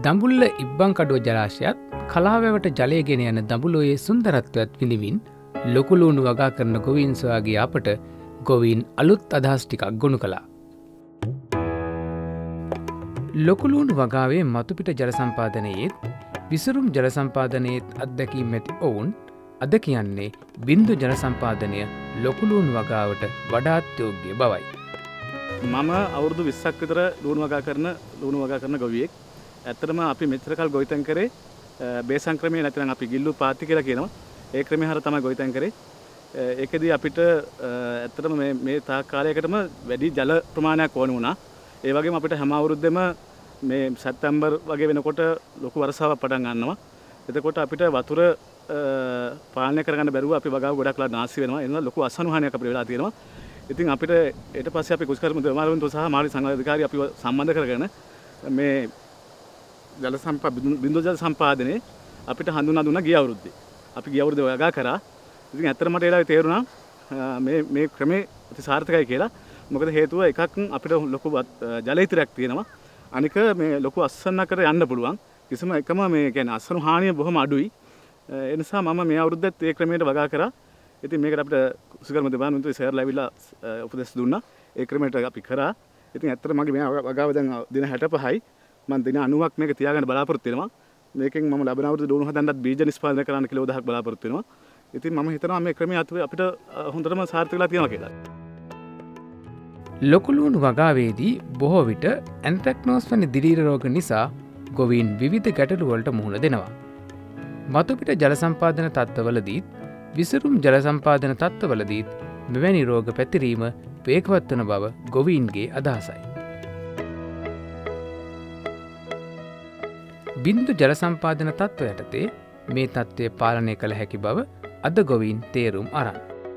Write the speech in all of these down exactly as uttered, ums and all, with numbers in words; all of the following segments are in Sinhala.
දඹුල්ල ඉබ්බන්කඩුව ජලාශයත් කලාවැවට ජලය ගෙන යන දඹුලෝයේ සුන්දරත්වයත් විඳිමින් ලොකු ලූණු වගා කරන ගොවීන් සොයාගේ අපට ගොවීන් අලුත් අදහස් ටිකක් ගොනු කළා. ලොකු ලූණු වගාවේ මතුපිට ජල සම්පාදනයේත් විසුරුම් ජල සම්පාදනයේත් අත්දැකීම් ඇති ඔවුන් අද කියන්නේ බින්දු ජල සම්පාදනය ලොකු ලූණු වගාවට වඩාත් යෝග්‍ය බවයි. මම අවුරුදු විස්සක් විතර ලූණු වගා කරන ලූණු වගා කරන ගොවියෙක්. ඇත්තටම අපි මෙච්චර කල් ගොවිතැන් කරේ බේසන් ක්‍රමයේ නැත්නම් අපි ගිල්ලු පාත්ති කියලා කියනවා. ඒ ක්‍රමයේ හර තමයි ගොවිතැන් කරේ. ඒකෙදී අපිට ඇත්තටම මේ මේ තාක් කාලයකටම වැඩි ජල ප්‍රමාණයක් ඕන වුණා. ඒ වගේම අපිට හැම අවුරුද්දෙම මේ සැප්තැම්බර් වගේ වෙනකොට ලොකු වර්ෂාවක් පටන් ගන්නවා. එතකොට අපිට වතුර පාලනය කරගන්න බැරුව අපි වගාව ගොඩක් ලා නාස්ති වෙනවා. ඒ නිසා ලොකු අසහනහානියක් අපිට වෙලා තියෙනවා. ඉතින් අපිට ඊට පස්සේ අපි කුස්කර්ම දෙමාරුන්තු සහ මාළි සංඝාධිකාරී අපිව සම්බන්ධ කරගෙන මේ ජල සම්පා බින්දු ජල සම්පාදනයේ අපිට හඳුන්වා දුන්නා ගිය අවුරුද්දේ. අපි ගිය අවුරුද්දේ වගා කරා. ඉතින් ඇත්තටම මට ඒලා තේරුණා මේ මේ ක්‍රමේ අති සාර්ථකයි කියලා. මොකද හේතුව එකක් අපිට ලොකු ජල ඉතිරයක් තියෙනවා. අනික මේ ලොකු අස්සන්නකට යන්න පුළුවන්. කිසිම එකම මේ කියන්නේ අස්සනු හානිය බොහොම අඩුයි. ඒ නිසා මම මේ අවුරුද්දෙත් මේ ක්‍රමයට වගා කරා. ඉතින් මේකට අපිට කුසගර්ම දෙපාර්තමේන්තුවේ සර්ලා ඇවිල්ලා උපදෙස් දුන්නා. ඒ ක්‍රමයට අපි කරා. ඉතින් ඇත්තට මගේ මේ වගාව දැන් දින හැටපහයි. මම දින අනූවක් මේක තියාගන්න බලාපොරොත්තු වෙනවා. මේකෙන් මම ලබන අවුරුද්දේ ලූණු හදන්නත් බීජ නිෂ්පාදනය කරන්න කිලෝ දහයක් බලාපොරොත්තු වෙනවා. ඉතින් මම හිතනවා මේ ක්‍රමය අපිට හොඳටම සාර්ථක වෙලා තියෙනවා කියලා. ලොකු ලූණු වගාවේදී බොහෝ විට ඇන්ත්‍රැක්නෝස් වැනි දිලීර රෝග නිසා ගොවීන් විවිධ ගැටලු වලට මුහුණ දෙනවා. මතුපිට ජල සම්පාදන තත්ත්වවලදීත් විසුරුම් ජල සම්පාදන තත්ත්වවලදීත් මෙවැනි රෝග පැතිරීම වේගවත් වන බව ගොවීන්ගේ අදහසයි. බින්දු ජල සම්පාදන තත්ත්ව යටතේ මේ තත්ත්වය පාලනය කළ හැකි බව අද ගොවීන් තේරුම් අරන්.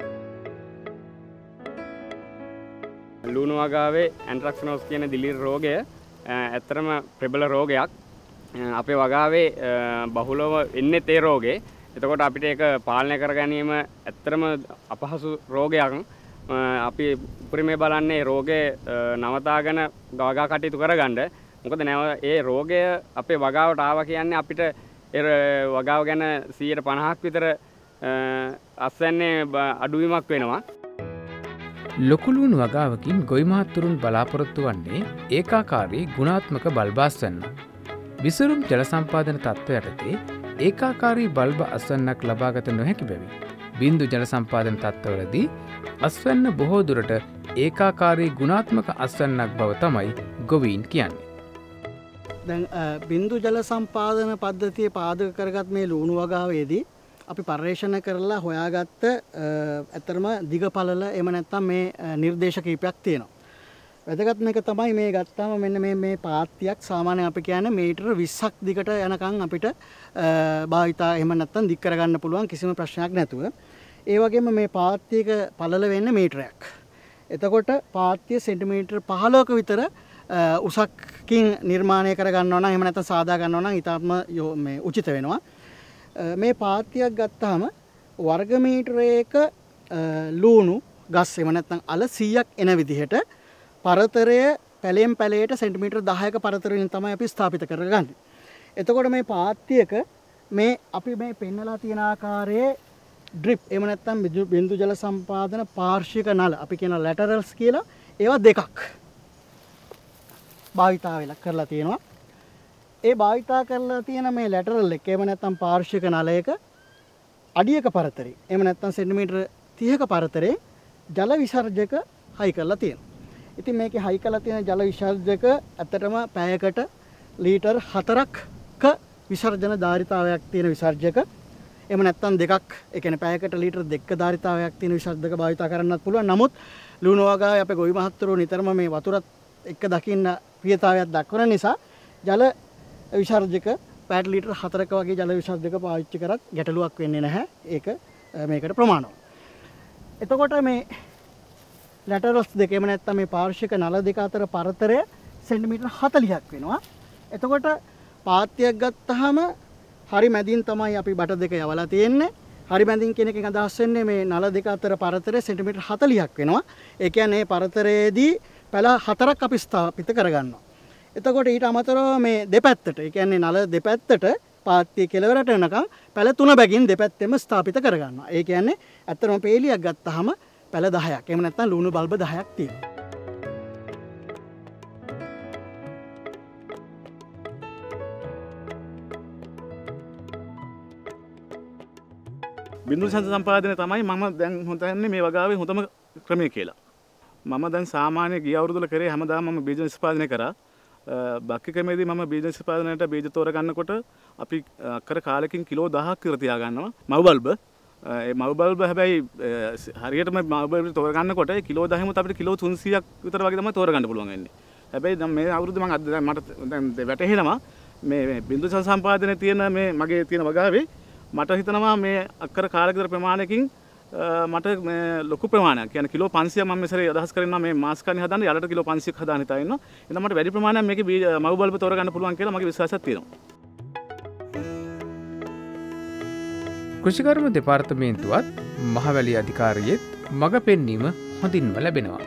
ලූණු වගාවේ ඇන්ත්‍රැක්නෝස් කියන දිලීර රෝගය ඇත්තටම ප්‍රබල රෝගයක්. අපේ වගාවේ බහුලව එන්නේ ඒ රෝගේ. එතකොට අපිට ඒක පාලනය කර ගැනීම ඇත්තටම අපහසු රෝගයක්. අපි උපරිමේ බලන්නේ රෝගේ නවතාගෙන වගා කටයුතු කරගන්න. මොකද නැව ඒ රෝගය අපේ වගාවට ආවා කියන්නේ අපිට ඒ වගාව ගැන සියයට පනහක් විතර අස්වැන්නේ අඩුවීමක් වෙනවා. ලොකු ලූණු වගාවකින් ගොවි මහත්තුරුන් බලාපොරොත්තු වන්නේ ඒකාකාරී ගුණාත්මක බල්බ අස්වැන්න. විසුරුම් ජල සම්පාදන තත්ත්ව යටතේ ඒකාකාරී බල්බ අස්වැන්නක් ලබාගත නොහැකි බැවින් බින්දු ජල සම්පාදන තත්ත්වවලදී අස්වැන්න බොහෝ දුරට ඒකාකාරී ගුණාත්මක අස්වැන්නක් බව තමයි ගොවීන් කියන්නේ. දැන් බින්දු ජල සම්පාදන පද්ධතිය පාදක කරගත් මේ ලූණු වගාවේදී අපි පර්යේෂණ කරලා හොයාගත්ත ඇත්තටම දිග පළල එහෙම නැත්නම් මේ නිර්දේශ කීපයක් තියෙනවා. වැදගත්ම එක තමයි මේ ගත්තාම මෙන්න මේ මේ පාත්තියක් සාමාන්‍යයෙන් අපි කියන්නේ මීටර විස්සක් දිගට යනකම් අපිට භාවිතා එහෙම නැත්නම් දික් කරගන්න පුළුවන් කිසිම ප්‍රශ්නයක් නැතුව. ඒ වගේම මේ පාත්තියක පළල වෙන්නේ මීටරයක්. එතකොට පාත්තිය සෙන්ටිමීටර පහළොවක විතර උසකින් නිර්මාණය කර ගන්නවා නම් එහෙම නැත්නම් සාදා ගන්නවා නම් ඊටාත්ම මේ උචිත වෙනවා. මේ පාත්තියක් ගත්තාම වර්ග මීටරයක ලූණු ගස් එහෙම නැත්නම් අල සීයක් එන විදිහට පරතරය පැලයෙන් පැලයට සෙන්ටිමීටර දහයක පරතරයෙන් තමයි අපි ස්ථාපිත කරගන්නේ. එතකොට මේ පාත්තියක මේ අපි මේ පෙන්නලා තියෙන ආකාරයේ ඩ්‍රිප් එහෙම නැත්නම් බින්දු ජල සම්පාදන පාර්ශ්වික නල අපි කියන ලැටරල්ස් කියලා ඒවා දෙකක් භාවිතා වෙලා කරලා තියෙනවා. ඒ භාවිතා කරලා තියෙන මේ ලැටරල් එක එහෙම නැත්නම් පාර්ශ්වික නලයක අඩියක පරතරේ එහෙම නැත්නම් සෙන්ටිමීටර තිහක පරතරේ ජල විසර්ජක හයි කරලා තියෙනවා. ඉතින් මේකේ හයි කරලා තියෙන ජල විසර්ජක ඇත්තටම පැයකට ලීටර් හතරක විසර්ජන ධාරිතාවයක් තියෙන විසර්ජක එහෙම නැත්නම් දෙකක් ඒ කියන්නේ පැයකට ලීටර් දෙකක ධාරිතාවයක් තියෙන විසර්ජක භාවිතා කරන්නත් පුළුවන්. නමුත් ලූණු වගාවේ අපේ ගොවි මහත්තුරු නිතරම මේ වතුරත් එක්ක දකින්න ප්‍රියතාවයක් දක්වන නිසා ජල විසර්ජක පැයට ලීටර් හතරක වගේ ජල විසර්ජක පාවිච්චි කරත් ගැටලුවක් වෙන්නේ නැහැ. ඒක මේකට ප්‍රමාණවත්. එතකොට මේ ලැටරල්ස් දෙක එහෙම නැත්නම් මේ පාර්ශ්වික නල දෙක අතර පරතරය සෙන්ටිමීටර හතළිහක් වෙනවා. එතකොට පාත්තියක් ගත්තාම හරි මැදින් තමයි අපි බට දෙක යවලා තියෙන්නේ. හරි මැදින් කියන එකෙන් අදහස් වෙන්නේ මේ නල දෙක අතර පරතරය සෙන්ටිමීටර හතළිහක් වෙනවා. ඒ කියන්නේ පරතරයේදී පැල හතරක් අපි ස්ථාපිත කරගන්නවා. එතකොට ඊට අමතරව මේ දෙපැත්තට ඒ කියන්නේ නල දෙපැත්තට පාත්තිය කෙලවරට එනකම් පැල තුන බැගින් දෙපැත්තෙම ස්ථාපිත කරගන්නවා. ඒ කියන්නේ ඇත්තටම පේලියක් ගත්තාම පැල දහයක්. එහෙම නැත්නම් ලුණු බල්බ දහයක් තියෙනවා. බිඳුරු සංස සම්පාදනය තමයි මම දැන් හොතන්නේ මේ වගාවේ හොඳම ක්‍රමය කියලා. මම දැන් සාමාන්‍ය ගිය අවුරුදු වල කරේ හැමදාම මම බීජ නිෂ්පාදනය කරා. බක්කි ක්‍රමයේදී මම බීජ නිෂ්පාදනයට බීජ තෝරගන්නකොට අපි අක්කර කාලෙකින් කිලෝ දහයක් විතර තියා ගන්නවා මව් බල්බ. ඒ මව් බල්බ හැබැයි හරියටම මව් බල්බ තෝරගන්නකොට ඒ කිලෝ දහයමත් අපිට කිලෝ තුන්සීයක් විතර වගේ තමයි තෝරගන්න පුළුවන් වෙන්නේ. හැබැයි දැන් මේ අවුරුද්ද මම අද මට දැන් වැටහෙනවා මේ බිඳුරු සංස සම්පාදනයේ තියෙන මේ මගේ තියෙන වගාවේ මට හිතනවා මේ අක්කර කාලයක විතර ප්‍රමාණයකින් මට මේ ලොකු ප්‍රමාණයක් කියන්නේ කිලෝ පන්සියයක් මම මෙසරේ අදහස් කරනවා මේ මාස් කන්නේ හදන්න යාලට කිලෝ පන්සියයක් හදාන්න හිතා ඉන්නවා. එහෙනම් මට වැඩි ප්‍රමාණයක් මේකේ මව් බල්බ තෝරගන්න පුළුවන් කියලා මගේ විශ්වාසයක් තියෙනවා. කෘෂිකර්ම දෙපාර්තමේන්තුවත් මහවැලි අධිකාරියෙත් මඟ පෙන්වීම හොඳින්ම ලැබෙනවා.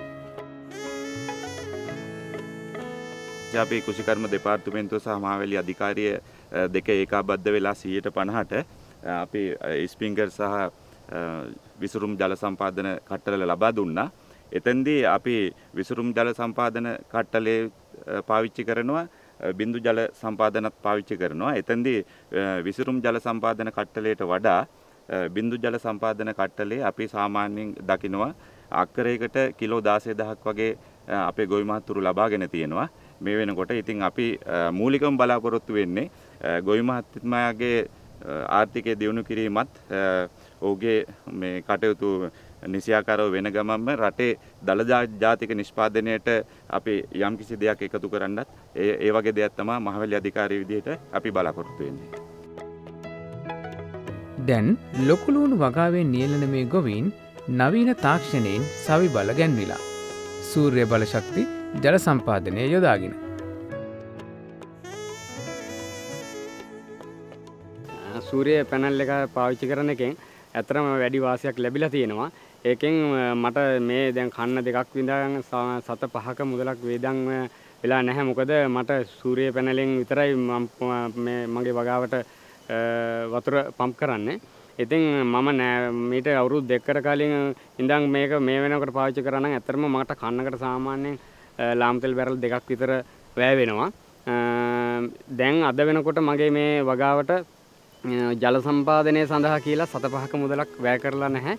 අපේ කෘෂිකර්ම දෙපාර්තමේන්තුව සහ මහවැලි අධිකාරිය දෙක ඒකාබද්ධ වෙලා සියයට පනහට අපි ස්ප්‍රින්ක්ලර් සහ විසුරුම් ජල සම්පාදන කට්ටල ලබා දුන්නා. එතෙන්දී අපි විසුරුම් ජල සම්පාදන කට්ටලේ පාවිච්චි කරනවා බිඳු ජල සම්පාදනත් පාවිච්චි කරනවා. එතෙන්දී විසුරුම් ජල සම්පාදන කට්ටලයට වඩා බිඳු ජල සම්පාදන කට්ටලේ අපි සාමාන්‍යයෙන් දකිනවා අක්කරයකට කිලෝ දාසයදහක් වගේ අපේ ගොවි මහත්තුරු ලබාගෙන තියෙනවා. මේ වෙනකොට ඉතින් අපි මූලිකවම බලාපොරොත්තු වෙන්නේ ගොවි මහත්මයාගේ ආර්ථිකය දියුණු කිරීමත් ඔහුගේ මේ කටයුතු නිසියාකාරව වෙන ගමන්ම රටේ දළදා ජාතික නිෂ්පාදනයට අපි යම්කිසි දෙයක් එකතු කරන්නත් ඒ ඒ වගේ දෙයක් තමයි මහවැලි අධිකාරිය විදිහට අපි බලාපොරොත්තු වෙන්නේ. දැන් ලොකුලුණු වගාවෙන් නියැලෙන මේ ගොවීන් නවීන තාක්ෂණයෙන් සවි බල ගැන්විලා සූර්ය බල ශක්ති ජල සම්පාදනය යොදාගෙන සූර්ය පැනල් එක පාවිච්චි කරන එකෙන් ඇත්තටම වැඩි වාසියක් ලැබිලා තියෙනවා. ඒකෙන් මට මේ දැන් කන්න දෙකක් විඳන් සත පහක මුදලක් වේදන් වෙලා නැහැ. මොකද මට සූර්ය පැනලෙන් විතරයි මේ මගේ වගාවට වතුර පම්ප් කරන්නේ. ඉතින් මම මීට අවුරුදු දෙකකට කලින් ඉඳන් මේක මේ වෙනකොට පාවිච්චි කරා නම් ඇත්තටම මට කන්නකට සාමාන්‍යයෙන් ලාම් තෙල් බැරල් දෙකක් විතර වැය වෙනවා. දැන් අද වෙනකොට මගේ මේ වගාවට ජල සම්පාදනය සඳහා කියලා සත පහක මුදලක් වැය කරලා නැහැ.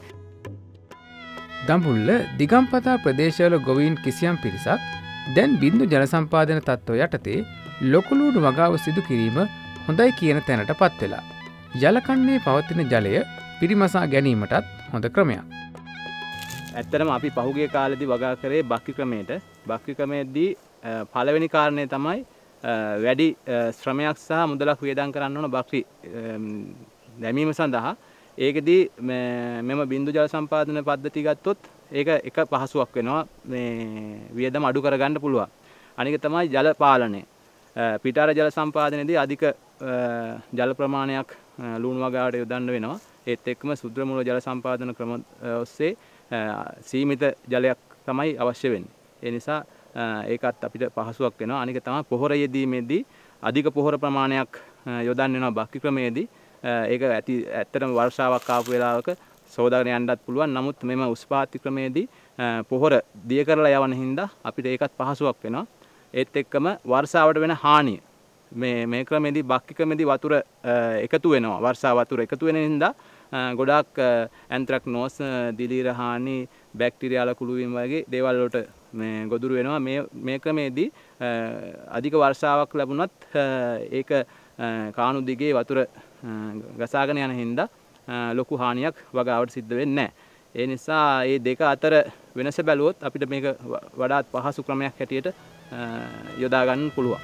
දඹුල්ල දිගම්පතා ප්‍රදේශවල ගොවීන් කිසියම් පිරිසක් දැන් බිඳු ජල සම්පාදන තත්ත්ව යටතේ ලොකුලුණු වගාව සිදු කිරීම හොඳයි කියන තැනට පත් වෙලා. ජලකන්නේ පවතින ජලය පිරිමසා ගැනීමටත් හොඳ ක්‍රමයක්. ඇත්තටම අපි පහුගිය කාලෙදී වගා කරේ බක්කි ක්‍රමයට. බක්කි ක්‍රමයේදී පළවෙනි කාරණේ තමයි වැඩි ශ්‍රමයක් සහ මුදලක් වියදම් කරන්න ඕන බක්කි දැමීම සඳහා. ඒකෙදී මෙම බිඳු ජල සම්පාදන පද්ධතිය ගත්තොත් ඒක එක පහසුවක් වෙනවා මේ වියදම අඩු කරගන්න පුළුවන්. අනික තමයි ජල පාලනය. පිටාර ජල සම්පාදනයේදී අධික ජල ප්‍රමාණයක් ලුණු වගාවට යොදන්න වෙනවා. ඒත් එක්කම සුද්‍ර මූල ජල සම්පාදන ක්‍රම ඔස්සේ සීමිත ජලයක් තමයි අවශ්‍ය වෙන්නේ. ඒ නිසා ඒකත් අපිට පහසුවක් වෙනවා. අනික තමයි පොහොර යෙදීමේදී අධික පොහොර ප්‍රමාණයක් යොදන්න වෙනවා බක්කි ක්‍රමයේදී. ඒක ඇති ඇත්තටම වර්ෂාවක් ආපු වෙලාවක සෝදාගෙන යන්නත් පුළුවන්. නමුත් මෙම උස්පාති ක්‍රමයේදී පොහොර දිය කරලා යවන හින්දා අපිට ඒකත් පහසුවක් වෙනවා. ඒත් එක්කම වර්ෂාවට වෙන හානිය මේ මේ ක්‍රමයේදී බක්කි ක්‍රමයේදී වතුර එකතු වෙනවා. වර්ෂා වතුර එකතු වෙන හින්දා ගොඩාක් ඇන්ත්‍රැක්නෝස්, දිලීර හානි, බැක්ටීරියාල කුළු වීම වගේ දේවල් වලට මේ ගොදුරු වෙනවා. මේ මේ ක්‍රමයේදී අධික වර්ෂාවක් ලැබුණත් ඒක කාණු දිගේ වතුර ගසාගෙන යන හින්දා ලොකු හානියක් වගාවට සිද්ධ වෙන්නේ නැහැ. ඒ නිසා මේ දෙක අතර වෙනස බැලුවොත් අපිට මේක වඩාත් පහසු ක්‍රමයක් හැටියට යොදා ගන්න පුළුවන්.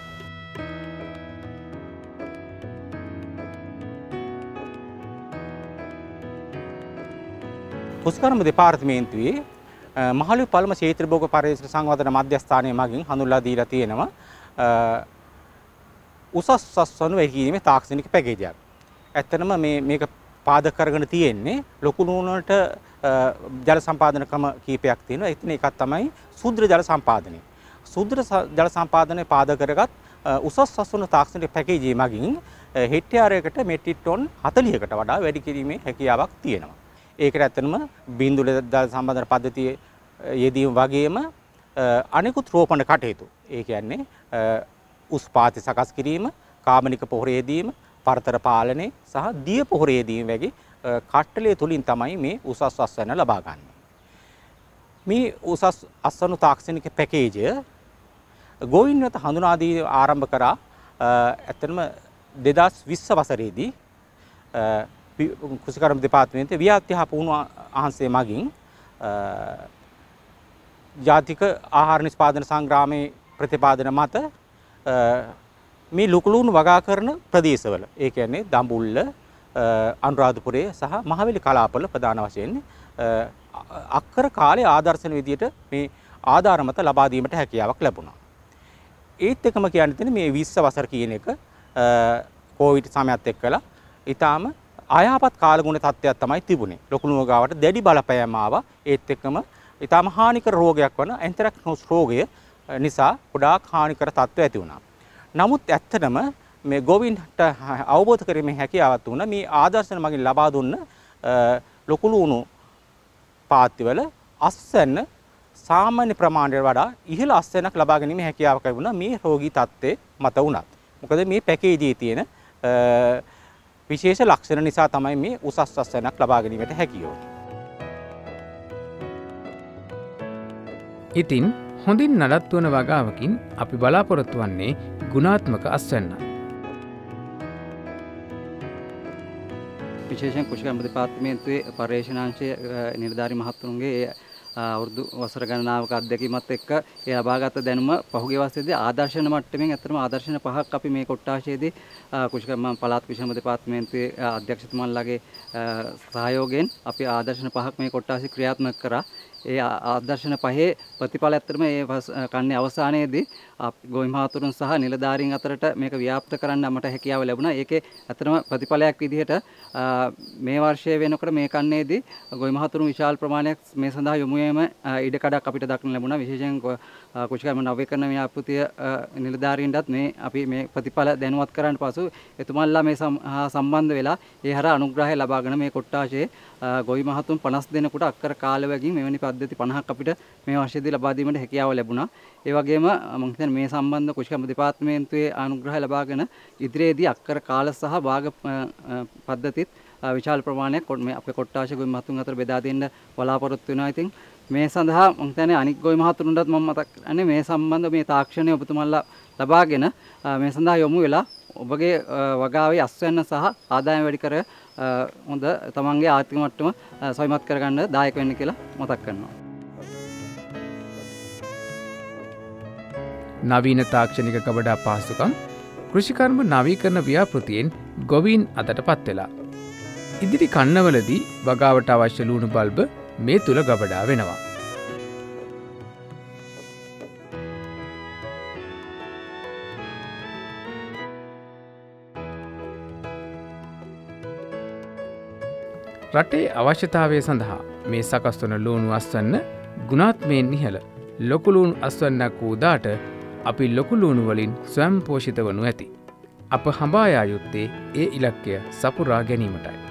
කෘෂිකර්ම දෙපාර්තමේන්තුවේ මහලු පළම ක්ෂේත්‍ර භෝග පරිශ්‍ර සංවර්ධන මධ්‍යස්ථානය මගින් හඳුන්වලා දීලා තියෙනවා උසස් උසස් වනු වැහිීමේ තාක්ෂණික පැකේජයක්. ඇත්තටම මේ මේක පාදක කරගෙන තියෙන්නේ ලොකු ලුණුවලට ජල සම්පාදන ක්‍රම කීපයක් තියෙනවා. ඒත් එකක් තමයි සුද්‍ර ජල සම්පාදනය. සුද්‍ර ජල සම්පාදනය පාදක කරගත් උසස් අස්වන තාක්ෂණික පැකේජය මගින් හෙක්ටයාරයකට මෙට්‍රික් ටොන් හතළිහකට වඩා වැඩි කිරීමේ හැකියාවක් තියෙනවා. ඒකට ඇත්තටම බින්දු ජල සම්පාදන පද්ධතිය යෙදීම වගේම අනෙකුත් රෝපණ කටයුතු. ඒ කියන්නේ උස් පාති සකස් කිරීම, කාබනික පොහොර යෙදීම, පරතර පාලනය සහ දිය පොහොර යෙදීම වගේ කට්ටලය තුලින් තමයි මේ උසස් අස්වැන්න ලබා ගන්න. මේ උසස් අස්වනු තාක්ෂණික පැකේජය ගෝවින් වෙත හඳුනා දී ආරම්භ කරා ඇත්තටම දෙදහස් විස්ස වසරේදී කෘෂිකර්ම දෙපාර්තමේන්තුවේ ව්‍යාප්ති හා පුහුණුව අංශය මගින් ජාතික ආහාර නිෂ්පාදන සංග්‍රාමයේ ප්‍රතිපාදන මත මේ ලුකුලුණු වගා කරන ප්‍රදේශවල ඒ කියන්නේ දඹුල්ල අනුරාධපුරය සහ මහවැලි කලාපවල ප්‍රධාන වශයෙන් අක්කර කාලේ ආදර්ශන විදියට මේ ආධාර මත ලබා දීමට හැකියාවක් ලැබුණා. ඒත් එකම කියන්න තියෙන්නේ මේ විස්ස වසර කියන එක කොවිඩ් සමයත් එක්කලා ඊටාම අයහපත් කාලගුණ තත්ත්වයක් තමයි තිබුණේ. ලොකුණුව ගාවට දැඩි බලපෑම ආවා. ඒත් එක්කම ඊටාම හානිකර රෝගයක් වන ඇන්තරැක්නෝස් රෝගය නිසා ගොඩාක් හානිකර තත්ත්ව ඇති වුණා. නමුත් ඇත්තටම මේ ගෝවින්ට අවබෝධ කිරීමේ හැකියාවක් තුන මේ ආදර්ශන මගින් ලබා දුන්න ලොකුලුණු පාත්තිවල අස්වැන්න සාමාන්‍ය ප්‍රමාණයට වඩා ඉහළ අස්වැන්නක් ලබා ගැනීමේ හැකියාවක් ලැබුණා මේ රෝගී තත්ත්වයේ මත වුණත්. මොකද මේ පැකේජයේ තියෙන විශේෂ ලක්ෂණ නිසා තමයි මේ උසස් අස්වැන්නක් ලබා ගැනීමට හැකි වුනේ. ඉතින් හොඳින් නඩත්තු වන වගාවකින් අපි බලාපොරොත්තු වන්නේ ගුණාත්මක අස්වැන්න. විශේෂයෙන් කෘෂිකර්ම දෙපාර්තමේන්තුවේ පර්යේෂණාංශයේ නිලධාරි මහත්තුරුන්ගේ අවුරුදු වසර ගණනාවක අත්දැකීමත් එක්ක ඒ ලබාගත් දැනුම පහුගිය වසරේදී ආදර්ශන මට්ටමින් ඇත්තටම ආදර්ශන පහක් අපි මේ කොට්ටාශයේදී කෘෂිකර්ම පළාත් කෘෂිකර්ම දෙපාර්තමේන්තුවේ අධ්‍යක්ෂතුමන්ලාගේ සහයෝගයෙන් අපි ආදර්ශන පහක් මේ කොට්ටාශය ක්‍රියාත්මක කරා. ඒ ආදර්ශන පහේ ප්‍රතිඵල ඇත්තටම ඒ කන්නේ අවසානයේදී ගෝවි මහතුරුන් සහ නිලධාරීන් අතරට මේක ව්‍යාප්ත කරන්න අපට හැකියාව ලැබුණා. ඒකේ ඇත්තටම ප්‍රතිඵලයක් විදිහට මේ වර්ෂයේ වෙනකොට මේ කන්නේදී ගෝවි මහතුරුන් විශාල ප්‍රමාණයක් මේ සඳහා යොමු වීම ඉඩකඩක් අපිට දක්න ලැබුණා. විශේෂයෙන් කෘෂිකර්ම නවීකරණ ව්‍යාපෘතිය නිලධාරීන්ටත් මේ අපි මේ ප්‍රතිඵල දැනුවත් කරන්න පසු එතුමන්ලා මේ සම්බන්ධ වෙලා ඒ හර අනුග්‍රහය ලබාගෙන මේ කොට්ටාශයේ ගෝවි මහතුන් පනස් දෙනෙකුට අක්කර කාලවැගින් මෙවැනි පද්ධති පනහක් අපිට මේ වර්ෂයේදී ලබා දීමට හැකියාව ලැබුණා. ඒ වගේම මම හිතන්නේ මේ සම්බන්ධ කෘෂිකර්ම දෙපාර්තමේන්තුවේ අනුග්‍රහය ලබාගෙන ඉදිරියේදී අක්කර කාල සහ භාග පද්ධතිත් විශාල ප්‍රමාණයක් මේ අපේ කොට්ටාශ ගෝවි මහතුන් අතර බෙදා දෙන්න බලාපොරොත්තු වෙනවා. ඉතින් මේ සඳහා මම හිතන්නේ අනික් ගෝවි මහතුන්ටත් මම මතක් කරන්නේ මේ සම්බන්ධ මේ තාක්ෂණය ඔබතුමන්ලා ලබාගෙන මේ සඳහා යොමු වෙලා ඔබගේ වගාවේ අස්වැන්න සහ ආදායම වැඩි කර හොඳ තමන්ගේ ආර්ථික මට්ටම සවිමත් කරගන්න දායක වෙන්න කියලා මතක් කරනවා. නවීන තාක්ෂණික කබඩා පහසුකම් කෘෂිකර්ම නවීකරණ ව්‍යාපෘතියෙන් ගොවීන් අතට පත් වෙලා. ඉදිරි කන්නවලදී වගාවට අවශ්‍ය ලුණු බල්බ මේ තුල ගබඩා වෙනවා. රටේ අවශ්‍යතාවය සඳහා මේ සකස් වන ලුණු අස්වැන්න ගුණාත්මයෙන් ඉහළ ලොකු ලුණු අස්වැන්නක් වූ දාට අපි ලොකු ලුණු වලින් ස්වයං පෝෂිත වනු ඇති. අප හඹා යා යුත්තේ ඒ ඉලක්කය සපුරා ගැනීමටයි.